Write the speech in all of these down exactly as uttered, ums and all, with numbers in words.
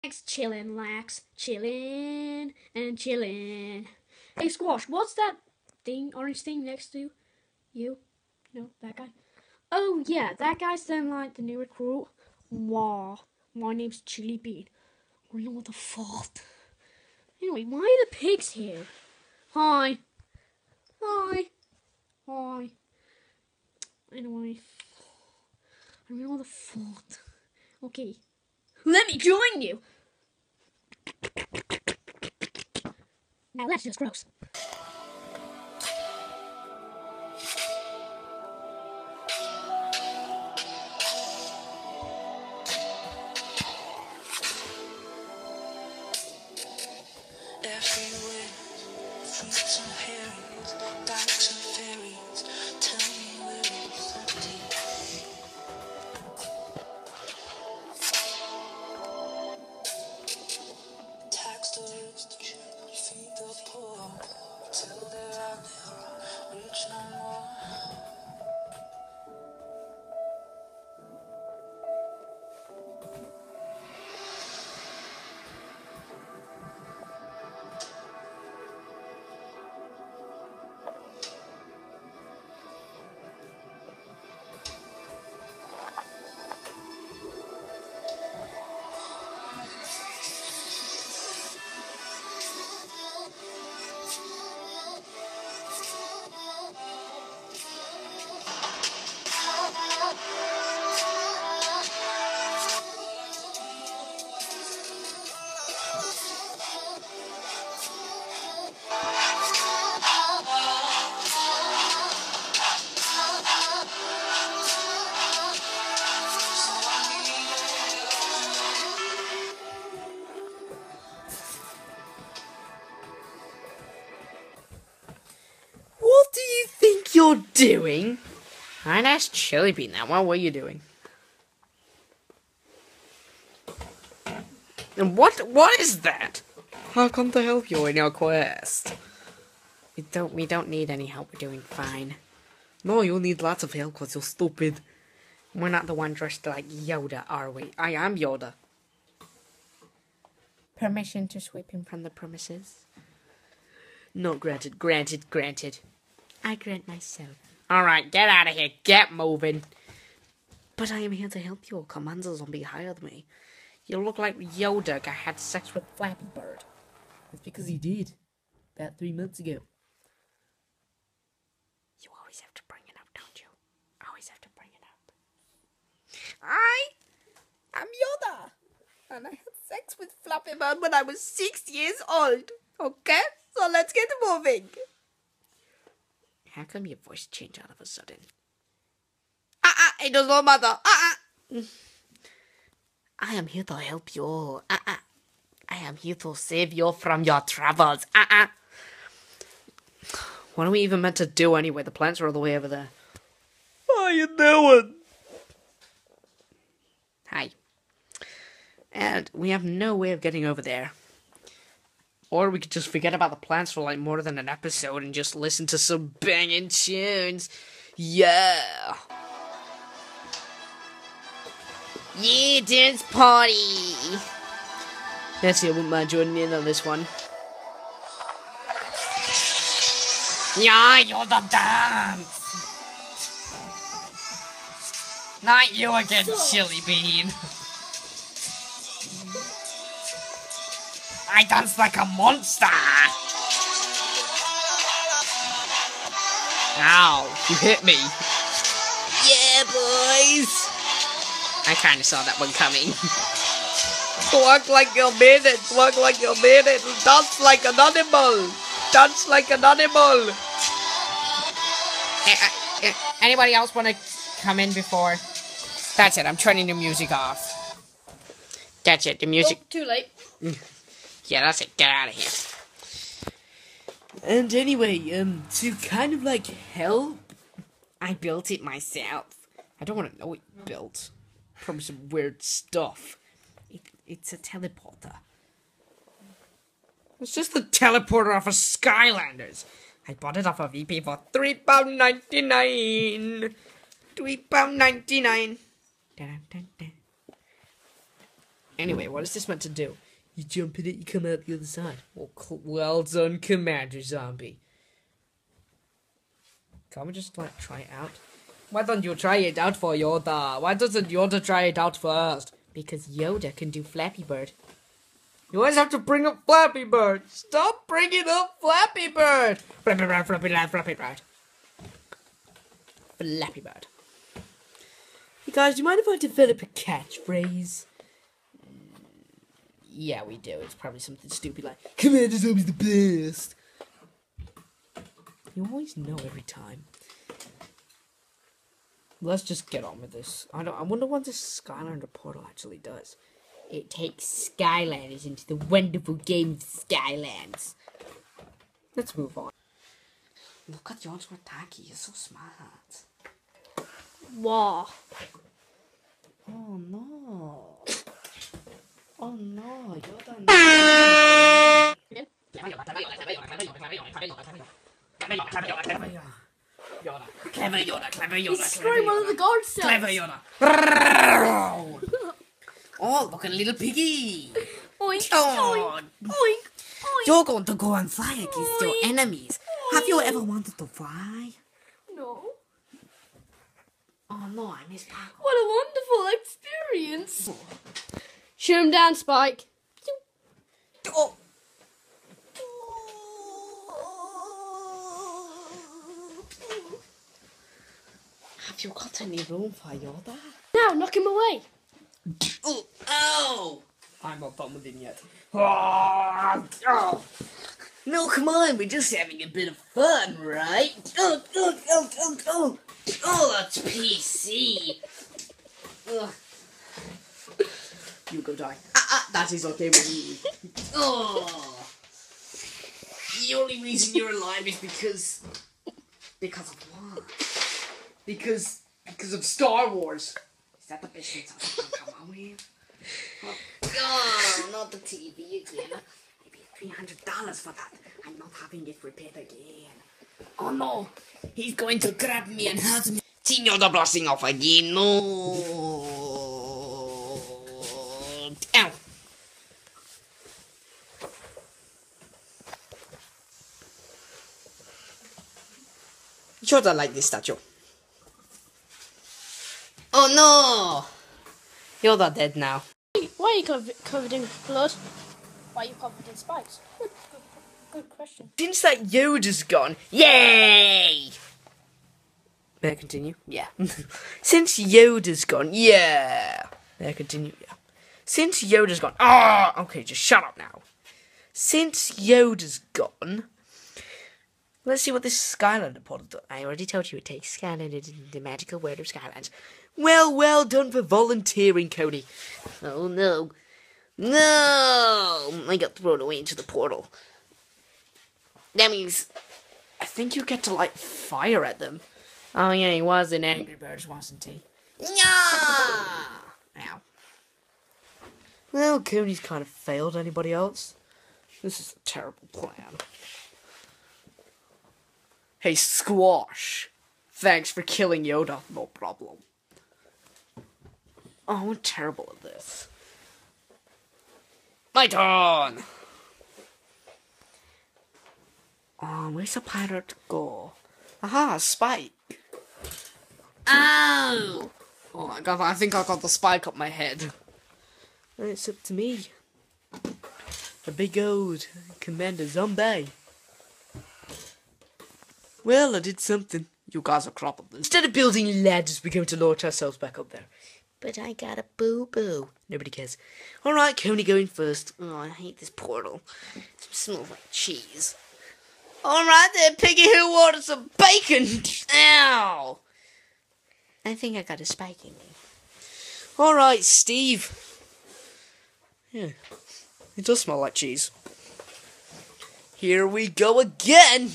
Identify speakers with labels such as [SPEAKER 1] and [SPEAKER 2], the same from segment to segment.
[SPEAKER 1] Chillin', lax, chillin' and chillin'. Hey, Squash, what's that thing, orange thing next to you? No, that guy? Oh, yeah, that guy's then like the new recruit. Wow, my name's Chilli Bean. We're not the fault. Anyway, why are the pigs here? Hi. Hi. Hi. Anyway, I'm not the fault. Okay, let me join you. Now that's just gross.
[SPEAKER 2] Everywhere, fruits and berries, dykes and fairies, tell me where is the tea? Tax the rich, feed the poor, till they're out there, rich no more.
[SPEAKER 3] What do you think you're doing? I asked Chilli Bean that. What were you doing? And what? What is that? I've come to help you in your quest. We don't. We don't need any help. We're doing fine. No, you'll need lots of help because you're stupid. We're not the one dressed like Yoda, are we? I am Yoda. Permission to sweep him from the premises? Not granted. Granted. Granted. I grant myself. Alright, get out of here. Get moving. But I am here to help you. Commander Zombie hired me. You look like Yoda guy had sex with Flappy Bird. That's because he did. About three months ago. You always have to bring it up, don't you? Always have to bring it up. I am Yoda. And I had sex with Flappy Bird when I was six years old. Okay? So let's get moving. How come your voice changed all of a sudden? Ah ah, it does not matter. Ah ah. I am here to help you. Ah ah. I am here to save you from your travels. Ah ah. What are we even meant to do anyway? The plants are all the way over there. How you doing? Hi. And we have no way of getting over there. Or we could just forget about the plants for like more than an episode and just listen to some banging tunes. Yeah. Yeah, dance party. That's it, I wouldn't mind joining in on this one. Yeah, you're the dance. Not you again, Chilli Bean. I dance like a monster! Ow, you hit me. Yeah, boys! I kinda saw that one coming. Walk like you mean it, walk like you mean it, dance like an animal! Dance like an animal! Uh, uh, anybody else wanna come in before? That's it, I'm turning the music off. That's it, the music...
[SPEAKER 1] Oh, too late.
[SPEAKER 3] Yeah, that's it. Get out of here. And anyway, um, to kind of like help, I built it myself. I don't want to know what you built. From some weird stuff. It, it's a teleporter. It's just the teleporter off of Skylanders. I bought it off of E P for three pounds ninety-nine. three pounds ninety-nine. Dun, dun, dun. Anyway, what is this meant to do? You jump in it, you come out the other side. Well, well done, Commander Zombie. Can't we just, like, try it out? Why don't you try it out for Yoda? Why doesn't Yoda try it out first? Because Yoda can do Flappy Bird. You always have to bring up Flappy Bird. Stop bringing up Flappy Bird. Flappy Bird, Flappy Bird, Flappy Bird. Flappy Bird. Hey guys, do you mind if I develop a catchphrase? Yeah, we do. It's probably something stupid like, Commander Zombie's the best. You always know every time. Let's just get on with this. I don't. I wonder what this Skylander portal actually does. It takes Skylanders into the wonderful game of Skylands. Let's move on. Look at George Wataki. You're so smart.
[SPEAKER 1] Wow.
[SPEAKER 3] Oh no. Oh no. You're done. Yoda. Clever Yoda, clever Yoda.
[SPEAKER 1] He's destroying one of the guard cells.
[SPEAKER 3] Clever Yoda. Oh, look at little piggy.
[SPEAKER 1] Oink,
[SPEAKER 3] Oh.
[SPEAKER 1] oink, oink, oink.
[SPEAKER 3] You're going to go and fly against your
[SPEAKER 1] Oink.
[SPEAKER 3] enemies. Have you ever wanted to fly?
[SPEAKER 1] No.
[SPEAKER 3] Oh no, I missed parkour.
[SPEAKER 1] What a wonderful experience. Shoot him down, Spike.
[SPEAKER 3] Oh. Have you got any room for Yoda?
[SPEAKER 1] Now, knock him away.
[SPEAKER 3] Oh, ow! I'm not done with him yet. Oh. No, come on, we're just having a bit of fun, right? Oh, oh, oh, oh, oh. Oh, that's P C. Ugh. You go die. Ah, ah, that is okay with me. Oh. The only reason you're alive is because... Because of what? Because... Because of Star Wars. Is that the best shit I can come on with? Oh, oh, not the T V again. I paid three hundred dollars for that. I'm not having it repaired again. Oh no! He's going to grab me and hurt me. Signor, the blasting off again. No! Ow! Sure, I like this statue. Oh no! You're not dead now.
[SPEAKER 1] Why are you covered, covered in blood? Why are you covered in spikes? Good, good, good question.
[SPEAKER 3] Since that Yoda's gone, yay! May I continue? Yeah. Since Yoda's gone, yeah. May I continue? Yeah. Since Yoda's gone, ah, oh, okay, just shut up now. Since Yoda's gone, let's see what this Skylander portal does. I already told you it takes Skylander into the magical world of Skylands. Well, well done for volunteering, Cody. Oh no. No! I got thrown away into the portal. That means I think you get to light fire at them. Oh yeah, he was in Angry Birds, wasn't he? Yeah! Ow. Well, Cody's kind of failed. Anybody else? This is a terrible plan. Hey, Squash. Thanks for killing Yoda. No problem. Oh, I'm terrible at this. My turn! Oh, where's the pirate go? Aha, Spike. Ow! Oh my god, I think I got the spike up my head. And it's up to me. The big old Commander Zombie. Well, I did something. You guys are crap at this. Instead of building ladders, we're going to launch ourselves back up there. But I got a boo-boo. Nobody cares. Alright, Coney going first. Oh, I hate this portal. It smells like cheese. Alright there, Piggy, who wanted some bacon? Ow! I think I got a spike in me. Alright, Steve. Yeah, it does smell like cheese. Here we go again!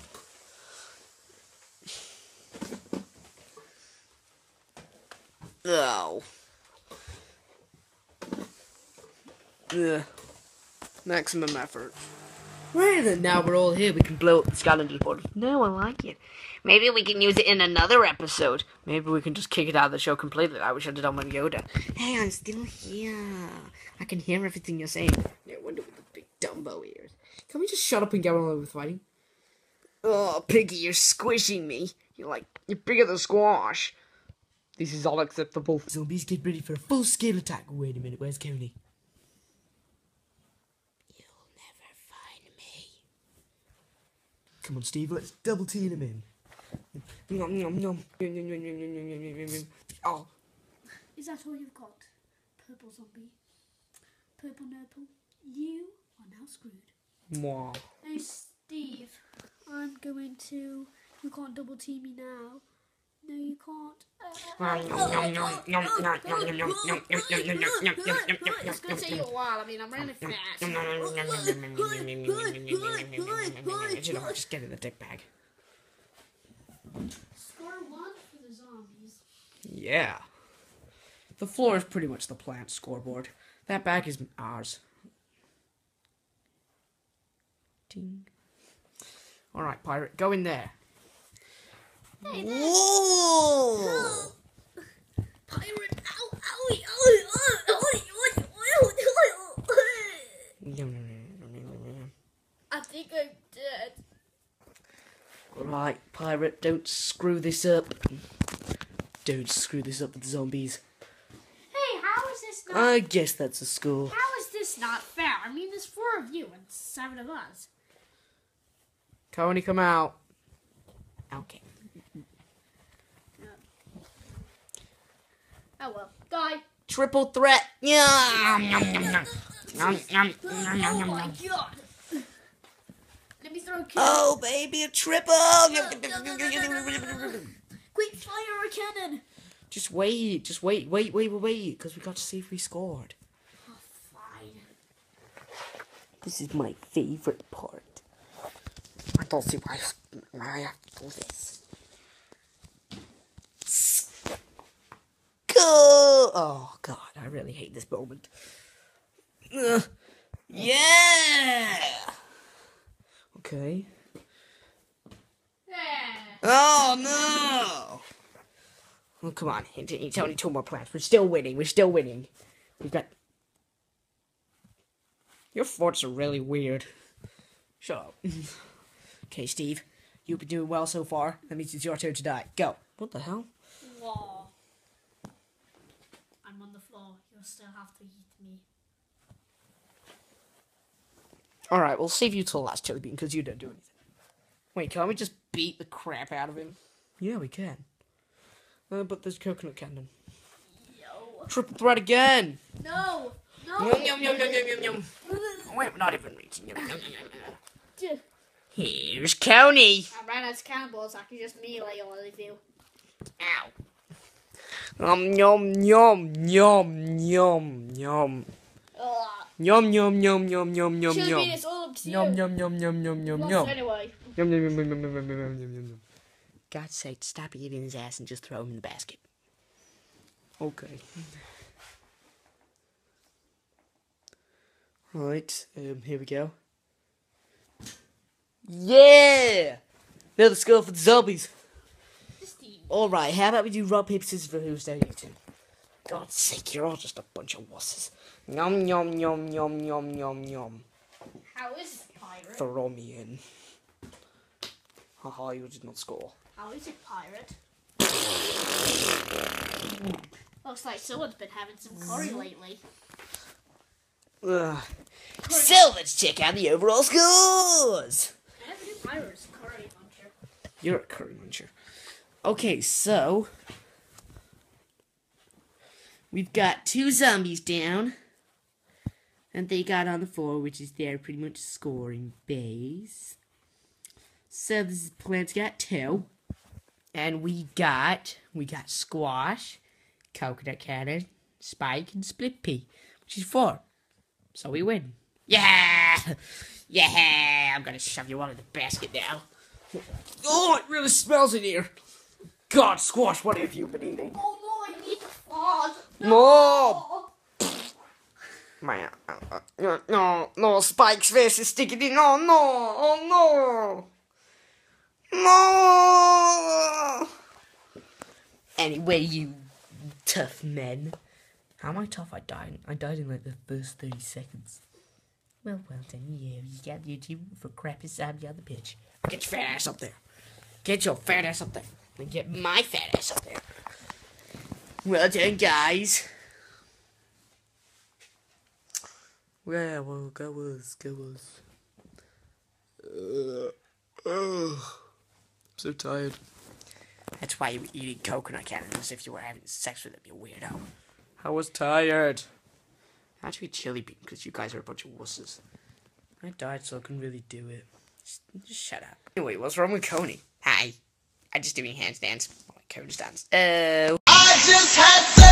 [SPEAKER 3] Oh. Ugh. Maximum effort. Right then, now we're all here. We can blow up the Skylander board. No, I like it. Maybe we can use it in another episode. Maybe we can just kick it out of the show completely. I wish I'd done with Yoda. Hey, I'm still here. I can hear everything you're saying. No wonder with the big Dumbo ears. Can we just shut up and get on with fighting? Oh, Piggy, you're squishing me. You're like, you're bigger than squash. This is unacceptable. Zombies, get ready for a full-scale attack. Wait a minute, where's Coney? You'll never find me. Come on, Steve, let's double team him in. Nom, nom, nom. Oh.
[SPEAKER 1] Is that all you've got? Purple zombie. Purple nurple. You are now screwed.
[SPEAKER 3] Wow.
[SPEAKER 1] Hey, Steve. I'm going to... You can't double team me now. No, you can't. It's going to take you a while. I mean, I'm really fast.
[SPEAKER 3] You know, just get in the dick bag.
[SPEAKER 1] Score one for the zombies.
[SPEAKER 3] Yeah. The floor is pretty much the plant scoreboard. That bag is ours. Ding. Alright, pirate, go in there.
[SPEAKER 1] Hey,
[SPEAKER 3] Whoa!
[SPEAKER 1] Pirate, ow, owie, owie, owie, owie, owie, owie. I think I'm dead.
[SPEAKER 3] Alright, pirate, don't screw this up. Don't screw this up with the zombies.
[SPEAKER 1] Hey, how is this not...
[SPEAKER 3] I guess that's a score.
[SPEAKER 1] How is this not fair? I mean, there's four of you and seven of us.
[SPEAKER 3] Coney, come out. Okay.
[SPEAKER 1] Oh well, die.
[SPEAKER 3] Triple threat. Yeah. Nom, nom, nom,
[SPEAKER 1] Oh my god. Let me throw a cannon.
[SPEAKER 3] oh, baby, a triple.
[SPEAKER 1] Quick, fire a cannon.
[SPEAKER 3] Just wait. Just wait. Wait, wait, wait, wait. Because we got to see if we scored.
[SPEAKER 1] Oh, fine.
[SPEAKER 3] This is my favorite part. I don't see why I have to do this. Go! Oh, God, I really hate this moment. Uh, yeah! Okay.
[SPEAKER 1] Yeah.
[SPEAKER 3] Oh, no! Oh, come on. It's only two more plants. We're still winning. We're still winning. We've got... Your forts are really weird. Shut up. Okay, Steve. You've been doing well so far. That means it's your turn to die. Go. What the hell?
[SPEAKER 1] Whoa. I'm on the floor. You'll still have to eat me.
[SPEAKER 3] Alright, we'll save you till the last Chili Bean, because you don't do anything. Wait, can't we just beat the crap out of him? Yeah, we can. Uh, but there's coconut cannon.
[SPEAKER 1] Yo.
[SPEAKER 3] Triple threat again!
[SPEAKER 1] No! No!
[SPEAKER 3] Yum, yum, yum, yum, yum, yum, yum. Wait, we're not even reaching. Yum, yum, yum, yum, yum. Here's Coney!
[SPEAKER 1] I ran out of cannonballs. I can just melee all of you.
[SPEAKER 3] Ow. Um, yum, yum, yum, yum, yum.
[SPEAKER 1] Ugh.
[SPEAKER 3] Yum, yum, yum, yum, yum, yum,
[SPEAKER 1] Chili
[SPEAKER 3] yum.
[SPEAKER 1] Bean, it's all up to you.
[SPEAKER 3] Yum, yum, yum, yum, yum, yum,
[SPEAKER 1] Lost
[SPEAKER 3] yum.
[SPEAKER 1] anyway.
[SPEAKER 3] Yum, yum, yum, yum, yum, yum, yum, yum, yum, yum. God's sake, stop eating his ass and just throw him in the basket. Okay. Right, um, here we go. Yeah! Now let's go for the zombies. Alright, how about we do rock, paper, scissors for who's down you two? God's sake, you're all just a bunch of wusses. Yum, yum, yum, yum, yum, yum, yum.
[SPEAKER 1] How is it, pirate?
[SPEAKER 3] Throw me in. Haha, you did not score.
[SPEAKER 1] How is it, pirate? Looks like someone's been having some curry lately.
[SPEAKER 3] Ugh. So let's check out the overall scores.
[SPEAKER 1] I have a new pirate's curry muncher.
[SPEAKER 3] You're a curry muncher. Okay, so we've got two zombies down, and they got on the floor, which is their pretty much scoring base. So this plant's got two, and we got we got squash, coconut cannon, spike, and split pea, which is four. So we win. Yeah! Yeah! I'm gonna shove you all in the basket now. Oh, it really smells in here. God, Squash, what have you been eating?
[SPEAKER 1] Oh no, I need to fart.
[SPEAKER 3] No! My, uh, uh, no, no, no, Spike's face is sticking in. Oh no, oh no, no. Anyway, you tough men. How am I tough? I died. I died in like the first thirty seconds. Well, well done, you. You got YouTube for crap inside the other pitch. Get your fat ass up there. Get your fat ass up there. And get my fat ass up there. Well done, guys. Yeah, well, go us, go us. Uh, uh, I'm so tired. That's why you were eating coconut candy as if you were having sex with them, you weirdo. I was tired. I had to eat chili bean because you guys are a bunch of wusses. I died, so I couldn't really do it. Just, just shut up. Anyway, what's wrong with Coney? Hi. I'm just doing handstands. Like cone stands. Oh. I just had to